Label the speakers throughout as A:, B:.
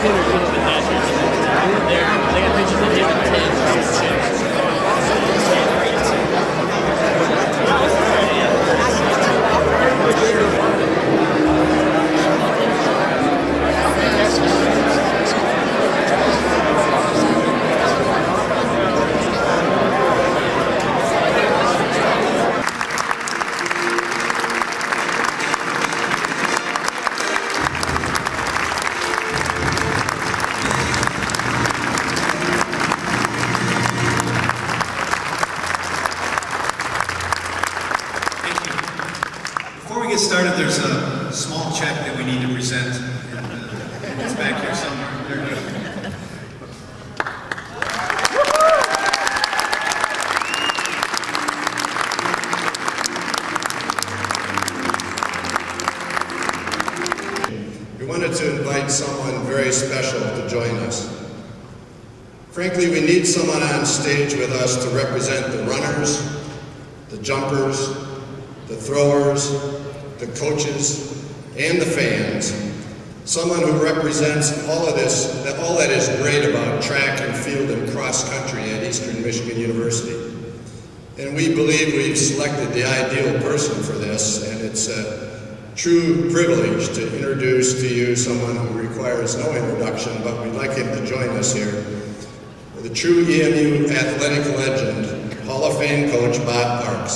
A: They got pictures of him and Tim.
B: Get started, there's a small check that we need to present. It's back here somewhere. There it is. We wanted to invite someone very special to join us. Frankly, we need someone on stage with us to represent the runners, the jumpers, the throwers, the coaches, and the fans, someone who represents all that is great about track and field and cross country at Eastern Michigan University. And we believe we've selected the ideal person for this, and it's a true privilege to introduce to you someone who requires no introduction, but we'd like him to join us here. The true EMU athletic legend, Hall of Fame coach Bob Parks.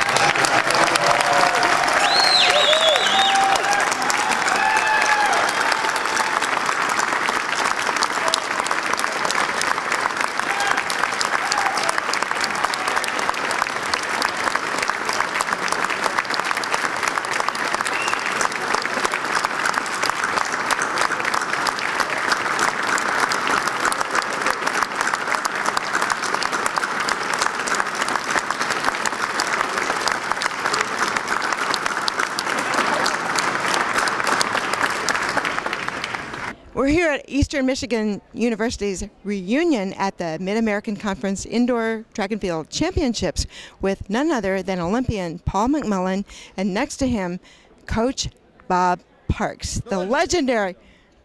C: We're here at Eastern Michigan University's reunion at the Mid-American Conference Indoor Track and Field Championships with none other than Olympian Paul McMullen, and next to him, Coach Bob Parks, the legendary,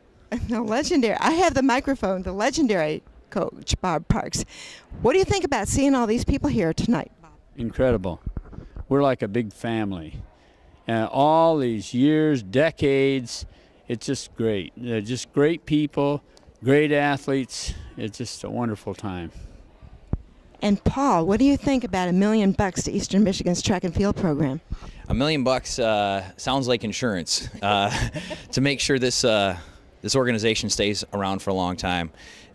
C: I have the microphone, the legendary Coach Bob Parks. What do you think about seeing all these people here tonight, Bob?
D: Incredible. We're like a big family. All these years, decades, it's just great. They're just great people, great athletes. It's just a wonderful time.
C: And Paul, what do you think about $1 million to Eastern Michigan's track and field program?
E: $1 million sounds like insurance to make sure this this organization stays around for a long time,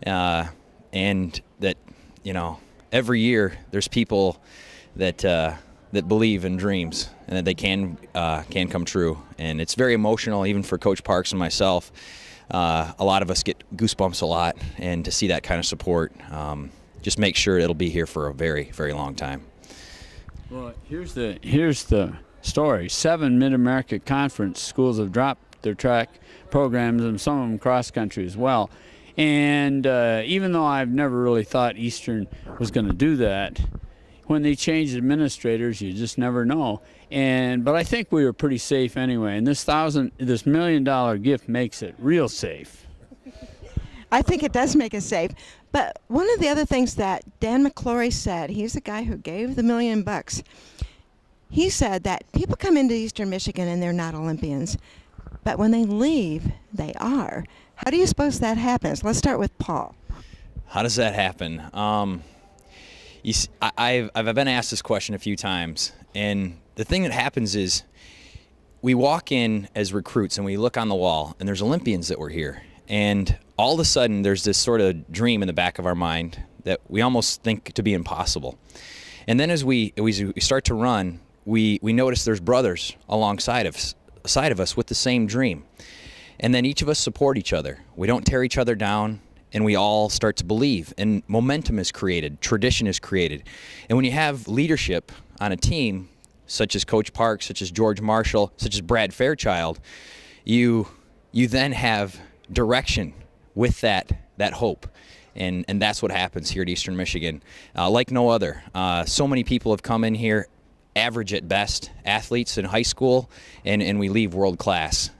E: and that, you know, every year there's people that that believe in dreams and that they can come true. And it's very emotional, even for Coach Parks and myself. A lot of us get goosebumps a lot, and to see that kind of support just make sure it'll be here for a very, very long time.
D: Well, here's the story. 7 Mid-America Conference schools have dropped their track programs, and some of them cross-country as well. And even though I've never really thought Eastern was going to do that, when they changed administrators, you just never know. But I think we were pretty safe anyway. And this $1 million gift makes it real safe.
C: I think it does make it safe. But one of the other things that Dan McClory said, he's the guy who gave the $1 million. He said that people come into Eastern Michigan and they're not Olympians, but when they leave, they are. How do you suppose that happens? Let's start with Paul.
E: How does that happen? I've been asked this question a few times, and the thing that happens is we walk in as recruits and we look on the wall, and there's Olympians that were here, and all of a sudden there's this sort of dream in the back of our mind that we almost think to be impossible. And then as we start to run, we notice there's brothers alongside of us with the same dream. And then each of us support each other. We don't tear each other down, and we all start to believe. And momentum is created, tradition is created. And when you have leadership on a team, such as Coach Parks, such as George Marshall, such as Brad Fairchild, you then have direction with that hope. And that's what happens here at Eastern Michigan, like no other. So many people have come in here, average at best, athletes in high school, and we leave world class.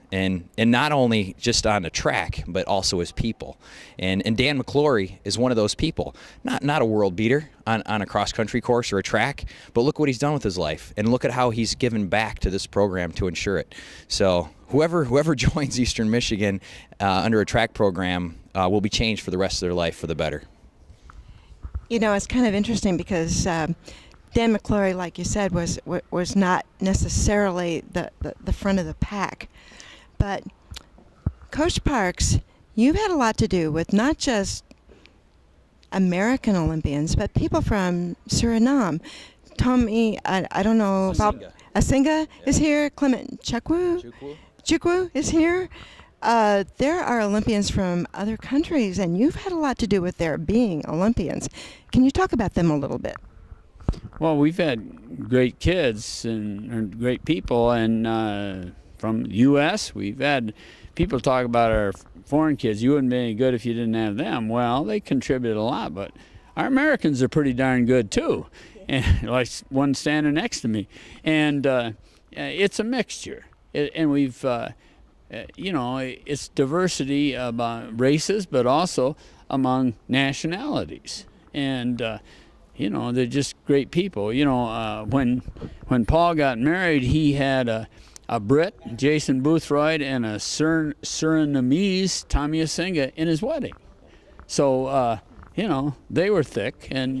E: and not only just on the track, but also as people. And Dan McClory is one of those people. Not a world beater on a cross-country course or a track, but look what he's done with his life, and look at how he's given back to this program to ensure it. So whoever joins Eastern Michigan under a track program will be changed for the rest of their life for the better.
C: You know, it's kind of interesting because Dan McClory, like you said, was not necessarily the front of the pack. But Coach Parks, you've had a lot to do with not just American Olympians, but people from Suriname. Tommy, I don't know about Asinga is here. Clement Chukwu is here. There are Olympians from other countries, and you've had a lot to do with their being Olympians. Can you talk about them a little bit?
D: Well, we've had great kids and great people, and from the U.S., we've had people talk about our foreign kids. You wouldn't be any good if you didn't have them. Well, they contributed a lot, but our Americans are pretty darn good too, and like one standing next to me. And it's a mixture, and we've, you know, it's diversity about races, but also among nationalities. And you know, they're just great people. You know, when Paul got married, he had a Brit, Jason Boothroyd, and a Surinamese, Tommy Asinga, in his wedding. So, you know, they were thick, and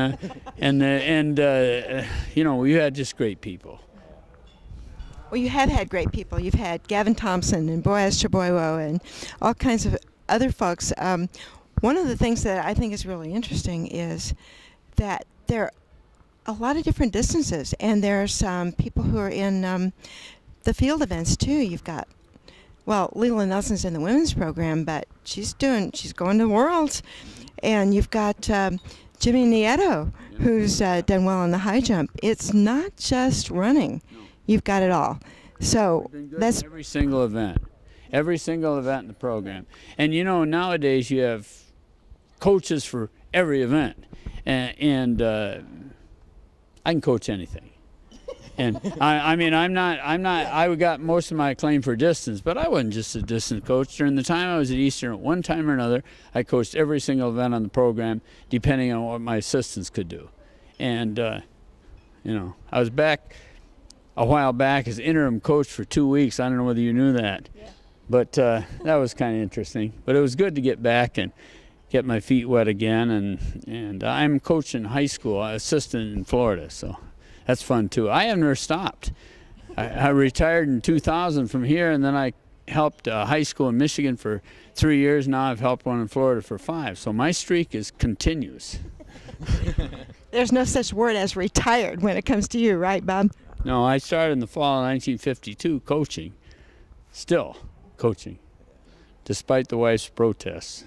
D: you know, we had just great people.
C: Well, you have had great people. You've had Gavin Thompson and Boaz Chaboiwo and all kinds of other folks. One of the things that I think is really interesting is that there are a lot of different distances, and there are some people who are in the field events too. You've got, well, Leland Nelson's in the women's program, but she's going to Worlds, and you've got Jimmy Nieto, who's done well on the high jump. It's not just running; you've got it all. So that's
D: every single event in the program. And you know, nowadays you have coaches for every event, and I can coach anything. And I mean, I got most of my claim for distance, but I wasn't just a distance coach. During the time I was at Eastern, at one time or another, I coached every single event on the program, depending on what my assistants could do. And, you know, I was back a while back as interim coach for 2 weeks. I don't know whether you knew that. Yeah. But that was kind of interesting. But it was good to get back and get my feet wet again. And I'm coaching high school, assistant in Florida, so that's fun too. I have never stopped. I retired in 2000 from here, and then I helped high school in Michigan for 3 years. Now I've helped one in Florida for 5. So my streak is continuous.
C: There's no such word as retired when it comes to you, right, Bob?
D: No, I started in the fall of 1952 coaching. Still coaching, despite the wife's protests.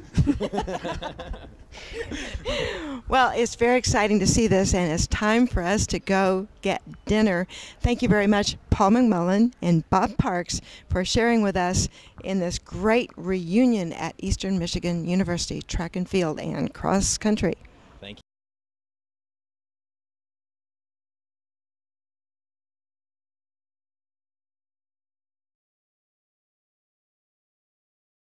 C: Well, it's very exciting to see this, and it's time for us to go get dinner. Thank you very much, Paul McMullen and Bob Parks, for sharing with us in this great reunion at Eastern Michigan University Track and Field and Cross Country.